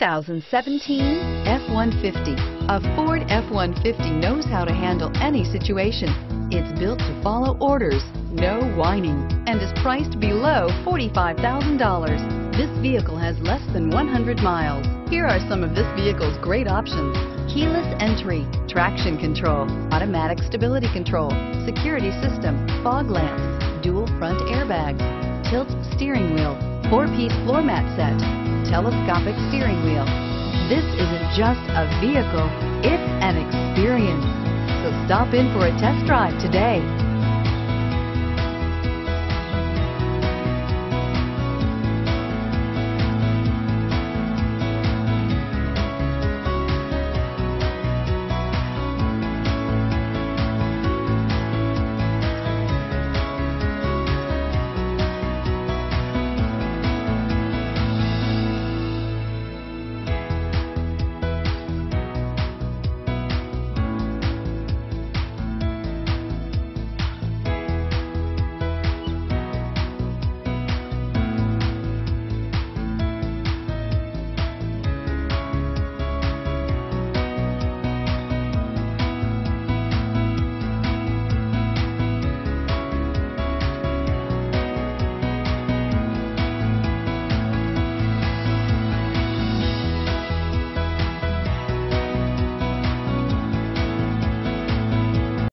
2017 F-150. A Ford F-150 knows how to handle any situation. It's built to follow orders, no whining, and is priced below $45,000. This vehicle has less than 100 miles. Here are some of this vehicle's great options: keyless entry, traction control, automatic stability control, security system, fog lamps, dual front airbags, tilt steering wheel, 4-piece floor mat set, telescopic steering wheel. This isn't just a vehicle, it's an experience. So stop in for a test drive today.